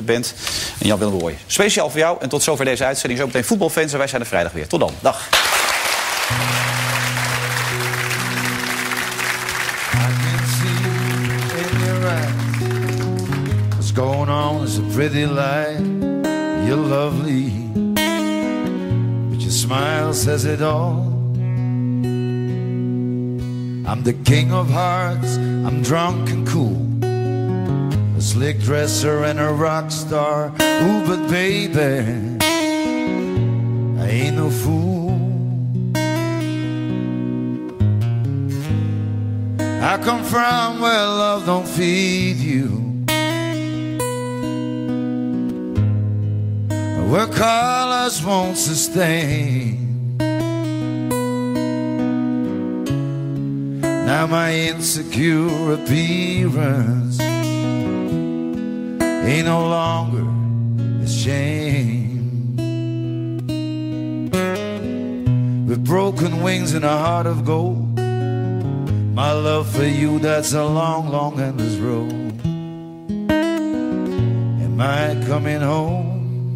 bent. En Jan-Willem Roy. Speciaal voor jou en tot zover deze uitzending. Zometeen voetbalfans en wij zijn er vrijdag weer. Tot dan. Dag. What's going on is a pretty light. You're lovely, but your smile says it all. I'm the king of hearts, I'm drunk and cool, a slick dresser and a rock star. Ooh, but baby, I ain't no fool. I come from where love don't feed you, where colors won't sustain. Now my insecure appearance ain't no longer a shame. With broken wings and a heart of gold, my love for you, that's a long, long endless road. Am I coming home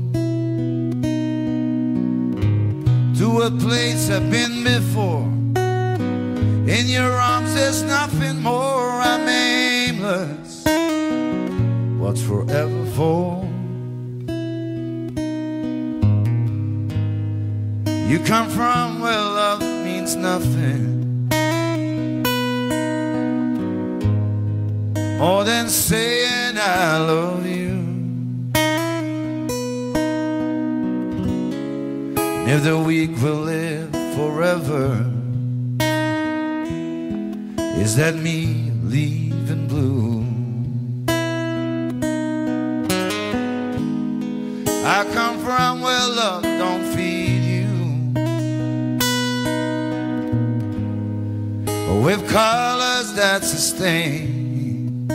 to a place I've been before? In your arms there's nothing more. I'm aimless. What's forever for? You come from where love means nothing, more than saying I love you. If the weak will live forever, is that me leaving blue? I come from where love don't feed you, with colors that sustain.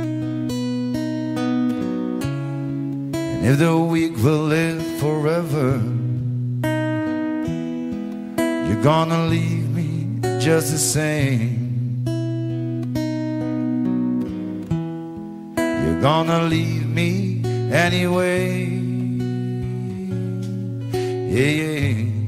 And if the weak will live forever, you're gonna leave me just the same. You're gonna leave me anyway. Yeah, yeah.